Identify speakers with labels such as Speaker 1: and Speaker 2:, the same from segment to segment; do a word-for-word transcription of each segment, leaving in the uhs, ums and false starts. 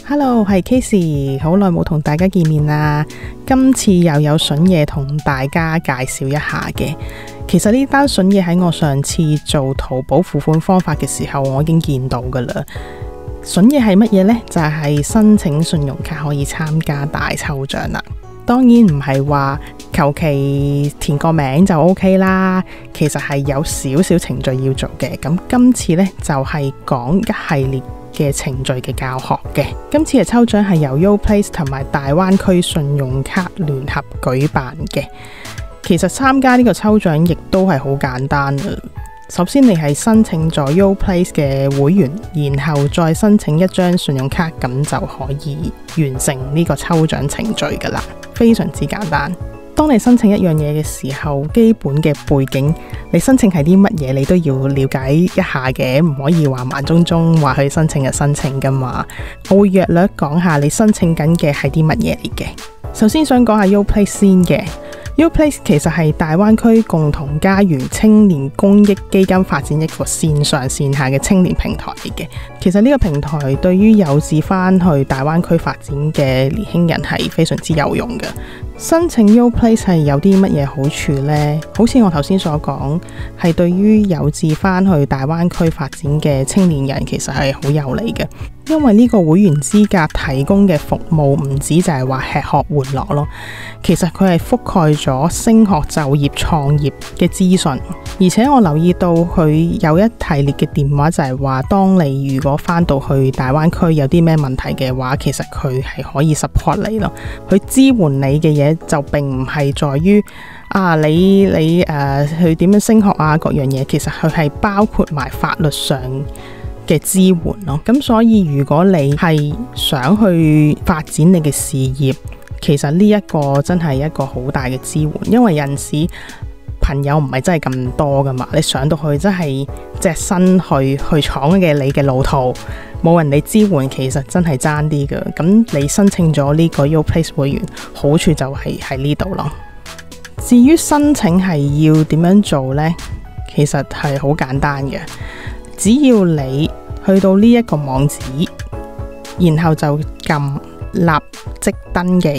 Speaker 1: Hello， 我係 Casey， 好耐冇同大家見面啦。今次又有筍嘢同大家介紹一下嘅。其實呢單筍嘢喺我上次做淘寶付款方法嘅時候，我已經見到噶啦。筍嘢係乜嘢呢？就係、是、申請信用卡可以參加大抽獎啦。當然唔係話求其填個名就 OK 啦，其實係有少少程序要做嘅。咁今次呢，就係、是、講一系列嘅程序嘅教學嘅。今次嘅抽獎係由 Yoplace 同埋大灣區信用卡聯合舉辦嘅。其實參加呢個抽獎亦都係好簡單嘅。首先你係申請咗 Yoplace 嘅會員，然後再申請一張信用卡，咁就可以完成呢個抽獎程序噶啦，非常之簡單。當你申請一樣嘢嘅時候，基本嘅背景，你申請係啲乜嘢，你都要了解一下嘅，唔可以話盲中中話去申請就申請噶嘛。我會約略講下你申請緊嘅係啲乜嘢嚟嘅。首先想講下 Yoplace 先嘅。Yoplace 其實係大灣區共同家園青年公益基金發展一個線上線下嘅青年平台嚟嘅。其實呢個平台對於有志返去大灣區發展嘅年輕人係非常之有用嘅。申請 Yoplace 係有啲乜嘢好處呢？好似我頭先所講，係對於有志返去大灣區發展嘅青年人其實係好有利嘅。因為呢個會員資格提供嘅服務唔止就係話吃喝玩樂咯，其實佢係覆蓋咗升學、就業、創業嘅資訊。而且我留意到佢有一系列嘅電話，就係話當你如果返到去大灣區有啲咩問題嘅話，其實佢係可以 support 你咯。佢支援你嘅嘢就並唔係在於啊你你誒、呃、去點樣升學啊各樣嘢，其實佢係包括埋法律上嘅支援咯。咁所以如果你係想去發展你嘅事業，其實呢一個真係一個好大嘅支援，因為有陣時朋友唔係真係咁多噶嘛，你上到去真係隻身去去闖嘅你嘅路途，冇人哋支援，其實真係爭啲噶。咁你申請咗呢個 Yoplace 會員，好處就係喺呢度咯。至於申請係要點樣做呢？其實係好簡單嘅。只要你去到呢一個網址，然後就撳立即登記，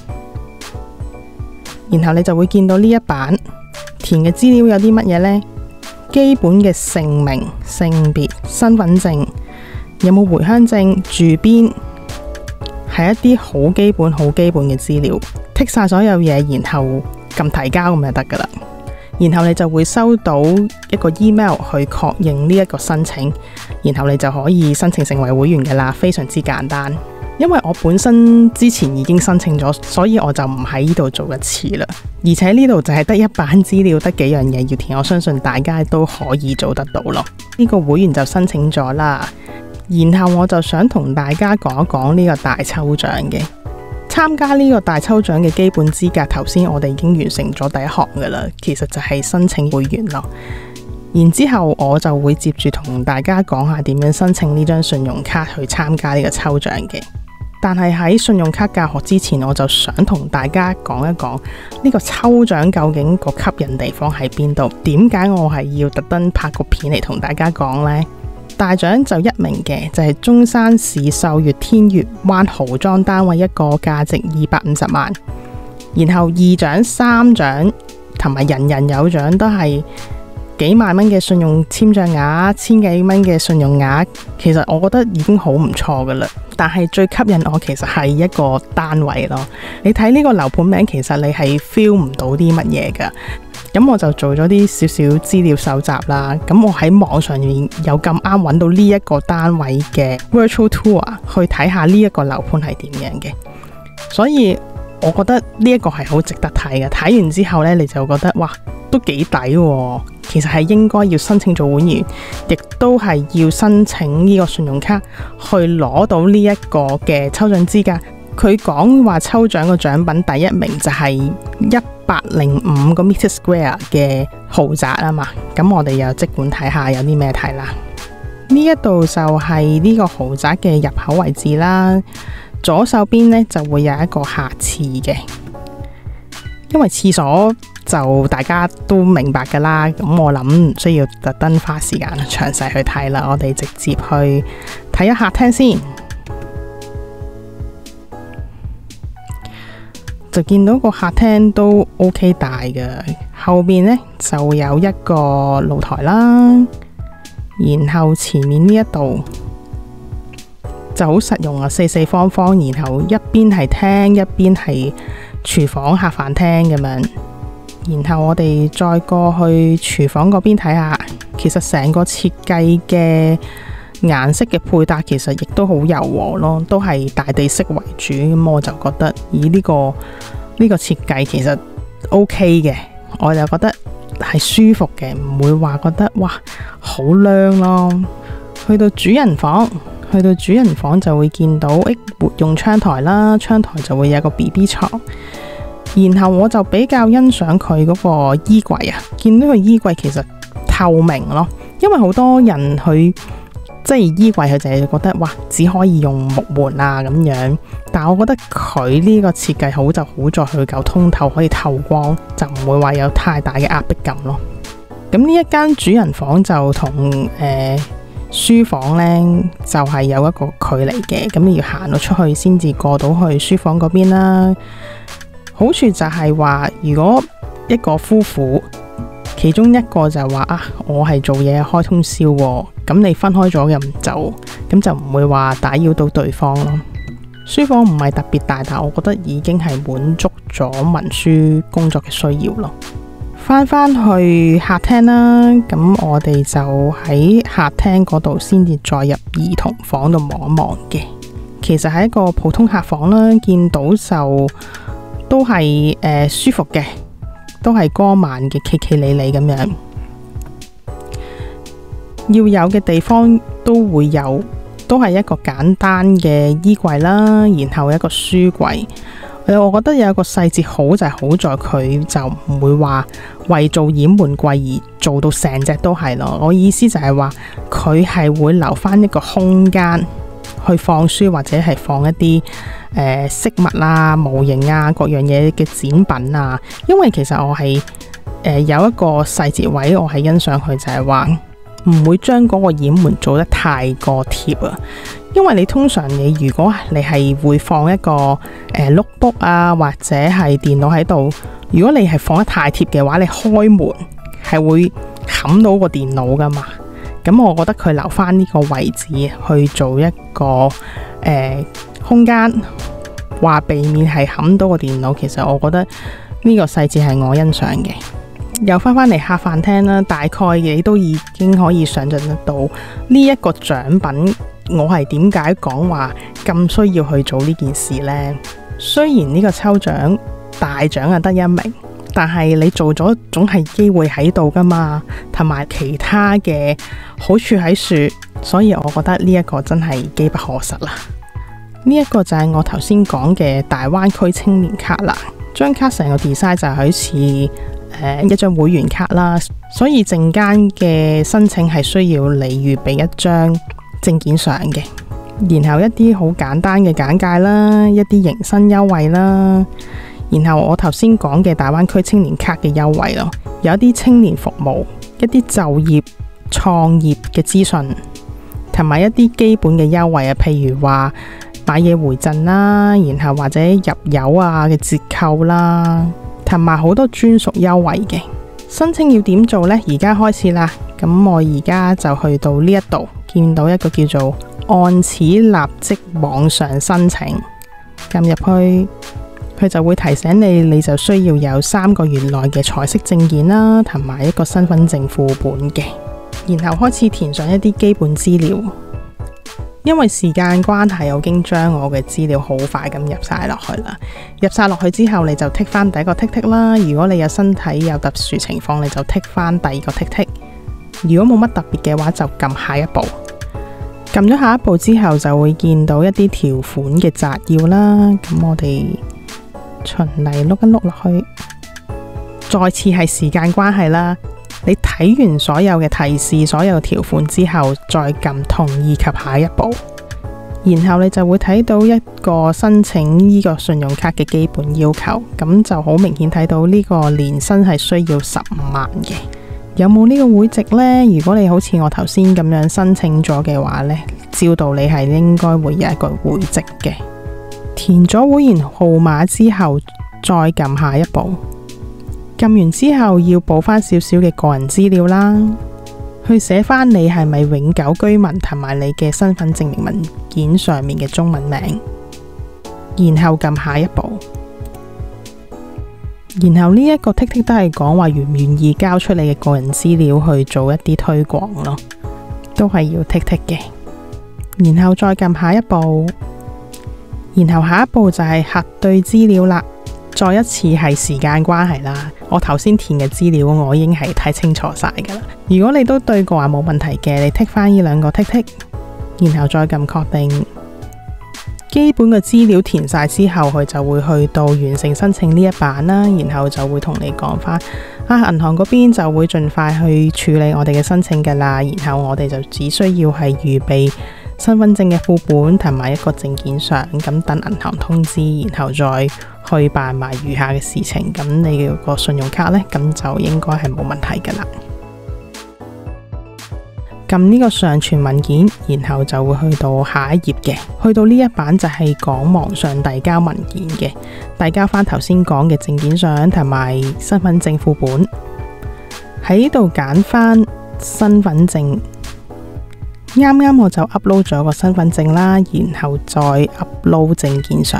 Speaker 1: 然後你就會見到呢一版填嘅資料有啲乜嘢呢？基本嘅姓名、性別、身份證，有冇回鄉證、住邊，係一啲好基本、好基本嘅資料，剔晒所有嘢，然後撳提交咁就得噶啦。然後你就會收到一個 email 去確認呢一個申請，然後你就可以申請成為會員嘅啦，非常之簡單。因為我本身之前已經申請咗，所以我就唔喺呢度做一次啦。而且呢度就係得一版資料，得幾樣嘢要填，我相信大家都可以做得到咯。呢個會員就申請咗啦，然後我就想同大家講一講呢個大抽獎嘅。參加呢個大抽獎嘅基本資格，頭先我哋已經完成咗第一項噶啦，其實就係申請會員咯。然之後我就會接住同大家講下點樣申請呢張信用卡去參加呢個抽獎嘅。但係喺信用卡教學之前，我就想同大家講一講呢個抽獎究竟個吸引地方喺邊度？點解我係要特登拍個片嚟同大家講呢？大獎就一名嘅，就係、是、中山市秀悅天悦灣豪裝單位一個，價值二百五十萬。然後二獎、三獎同埋人人有獎都係幾萬蚊嘅信用簽賬額，千幾蚊嘅信用額。其實我覺得已經好唔錯噶啦。但係最吸引我其實係一個單位咯。你睇呢個樓盤名，其實你係 feel 唔到啲乜嘢噶。咁我就做咗啲少少資料搜集啦。咁我喺網上面有咁啱揾到呢一個單位嘅 virtual tour 去睇下呢一個樓盤係點樣嘅。所以我覺得呢一個係好值得睇嘅。睇完之後呢，你就覺得哇，都幾抵喎。其實係應該要申請做會員，亦都係要申請呢個信用卡去攞到呢一個嘅抽獎資格。佢講話抽獎個獎品第一名就係一百零五個 meter square 嘅豪宅啊嘛。咁我哋又即管睇下有啲咩睇啦。呢一度就係呢個豪宅嘅入口位置啦。左手邊呢就會有一個下廁嘅，因為廁所就大家都明白噶啦，咁我諗唔需要特登花時間詳細去睇啦，我哋直接去睇一客廳先。 就見到個客廳都 OK 大嘅，後邊呢就有一個露台啦，然後前面呢一度就好實用啊，四四方方，然後一邊係廳，一邊係廚房客飯廳咁樣。然後我哋再過去廚房嗰邊睇下，其實成個設計嘅顏色嘅配搭其實亦都好柔和咯，都係大地色為主。咁我就覺得以呢個呢個設計其實 OK 嘅，我就覺得係舒服嘅，唔會話覺得哇好涼咯。去到主人房，去到主人房就會見到誒活用窗台啦，窗台就會有個 B B 床。然後我就比較欣賞佢嗰個衣櫃啊，見到個衣櫃其實透明咯，因為好多人佢即係衣櫃佢就係覺得哇只可以用木門啊咁樣，但係我覺得佢呢個設計好就好在佢夠通透，可以透光，就唔會話有太大嘅壓迫感咯。咁呢一間主人房就同誒、呃、書房呢，就係、是、有一個距離嘅，咁你要行到出去先至過到去書房嗰邊啦。好處就係話，如果一個夫婦其中一個就話啊，我係做嘢開通宵喎，咁你分開咗咁就咁就唔會話打擾到對方咯。書房唔係特別大，但我覺得已經係滿足咗文書工作嘅需要咯。翻返去客廳啦，咁我哋就喺客廳嗰度先至再入兒童房度望一望嘅。其實係一個普通客房啦，見到就都係誒、呃、舒服嘅，都係光猛嘅，企企理理咁樣。要有嘅地方都會有，都係一個簡單嘅衣櫃啦，然後一個書櫃。我覺得有一個細節好就係好在佢就唔會話為做掩門櫃而做到成隻都係咯。我意思就係話佢係會留翻一個空間去放書或者係放一啲誒飾物啊、模型啊、各樣嘢嘅展品啊。因為其實我係誒、呃、有一個細節位，我係欣賞佢就係話唔會將嗰個掩門做得太過貼啊。因為你通常你如果你係會放一個誒、呃、notebook 啊或者係電腦喺度，如果你係放得太貼嘅話，你開門係會冚到個電腦噶嘛。咁我覺得佢留翻呢個位置去做一個誒、呃、空間，話避免係冚到個電腦。其實我覺得呢個細節係我欣賞嘅。又翻返嚟客飯廳啦，大概你都已經可以想象得到呢一個獎品，我係點解講話咁需要去做呢件事呢？雖然呢個抽獎大獎啊得一名，但係你做咗總係機會喺度噶嘛，同埋其他嘅好處喺處，所以我覺得呢一個真係機不可失啦。呢一個就係我頭先講嘅大灣區青年卡啦，張卡成個 design 就好似誒一張會員卡啦，所以陣間嘅申請係需要你預備一張證件相嘅，然後一啲好簡單嘅簡介啦，一啲迎新優惠啦，然後我頭先講嘅大灣區青年卡嘅優惠咯，有一啲青年服務，一啲就業創業嘅資訊，同埋一啲基本嘅優惠啊，譬如話買嘢回贈啦，然後或者入油啊嘅折扣啦，同埋好多專屬優惠嘅。申請要點做呢？而家開始啦，咁我而家就去到呢一度，見到一個叫做按此立即網上申請，撳入去，佢就會提醒你，你就需要有三個月內嘅彩色證件啦，同埋一個身份證副本嘅，然後開始填上一啲基本資料。因為時間關係，我已經將我嘅資料好快咁入晒落去啦。入晒落去之後，你就剔翻第一個剔剔啦。如果你有身體有特殊情況，你就剔翻第二個剔剔。如果冇乜特別嘅話，就撳下一步。撳咗下一步之後，就會見到一啲條款嘅摘要啦。咁我哋循例碌一碌落去。再次係時間關係啦。你睇完所有嘅提示、所有嘅條款之後，再撳同意及下一步，然後你就會睇到一個申請呢個信用卡嘅基本要求，咁就好明顯睇到呢個年薪係需要十五萬嘅。有冇呢個會籍呢？如果你好似我頭先咁樣申請咗嘅話呢，照道理係應該會有一個會籍嘅。填咗會員號碼之後， 再撳下一步。撳完之後要補翻少少嘅個人資料啦，去寫翻你係咪永久居民同埋你嘅身份證明文件上面嘅中文名，然後撳下一步。然後呢一個剔剔都係講話願唔願意交出你嘅個人資料去做一啲推廣咯，都係要剔剔嘅。然後再撳下一步，然後下一步就係核對資料啦。再一次係時間關係啦，我頭先填嘅資料我已經係睇清楚晒噶啦。如果你都對過話冇問題嘅，你剔翻呢兩個剔剔，然後再撳確定。基本嘅資料填晒之後，佢就會去到完成申請呢一版啦，然後就會同你講翻啊，銀行嗰邊就會盡快去處理我哋嘅申請噶啦，然後我哋就只需要係預備身份證嘅副本同埋一個證件相，咁等銀行通知，然後再去辦埋餘下嘅事情。咁你嘅個信用卡呢，咁就應該係冇問題噶啦。撳呢個上傳文件，然後就會去到下一頁嘅。去到呢一版就係講網上遞交文件嘅，遞交翻頭先講嘅證件相同埋身份證副本。喺呢度揀翻身份證，啱啱我就 upload 咗個身份證啦，然後再 upload 證件相。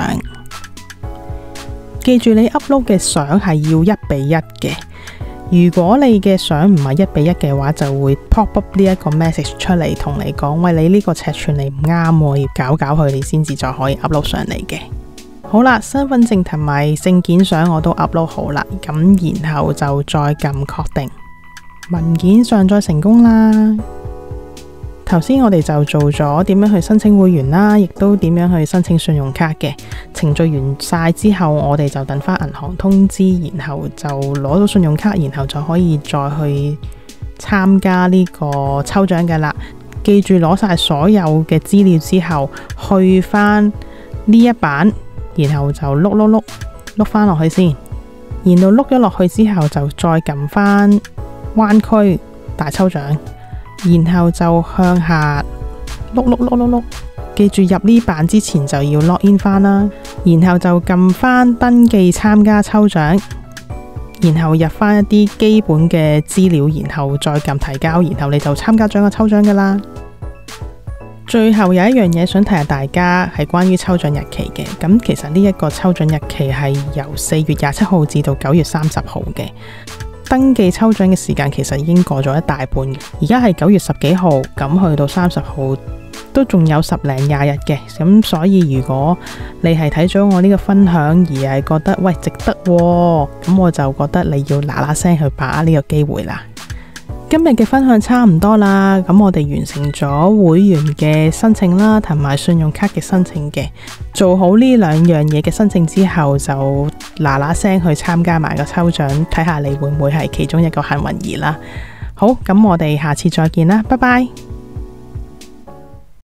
Speaker 1: 記住你 upload 嘅相係要一比一嘅。如果你嘅相唔係一比一嘅話，就會 pop up 呢一個 message 出嚟，同你講，喂，你呢個尺寸你唔啱，要搞搞佢，你先至再可以 upload 上嚟嘅。好啦，身份證同埋證件相我都 upload 好啦，咁然後就再撳確定，文件上載成功啦。頭先我哋就做咗點樣去申請會員啦，亦都點樣去申請信用卡嘅程序完晒之後，我哋就等翻銀行通知，然後就攞到信用卡，然後就可以再去參加呢個抽獎嘅啦。記住攞晒所有嘅資料之後，去翻呢一版，然後就碌碌碌碌翻落去先，然後碌咗落去之後就再撳翻灣區大抽獎。然後就向下碌碌碌碌碌，記住入呢版之前就要 log in 翻啦，然後就撳翻登記參加抽獎，然後入翻一啲基本嘅資料，然後再撳提交，然後你就參加咗個抽獎噶啦。最後有一樣嘢想提下大家，係關於抽獎日期嘅。咁其實呢一個抽獎日期係由四月廿七號至到九月三十號嘅。登記抽獎嘅時間其實已經過咗一大半，而家係九月十幾號，咁去到三十號都仲有十零廿日嘅。咁所以如果你係睇咗我呢個分享而係覺得喂值得喎，咁我就覺得你要嗱嗱聲去把握呢個機會啦。今日嘅分享差唔多啦，咁我哋完成咗會員嘅申請啦，同埋信用卡嘅申請嘅。做好呢兩樣嘢嘅申請之後，就嗱嗱聲去參加埋個抽獎，睇下你會唔會係其中一個幸運兒啦。好，咁我哋下次再見啦，拜拜。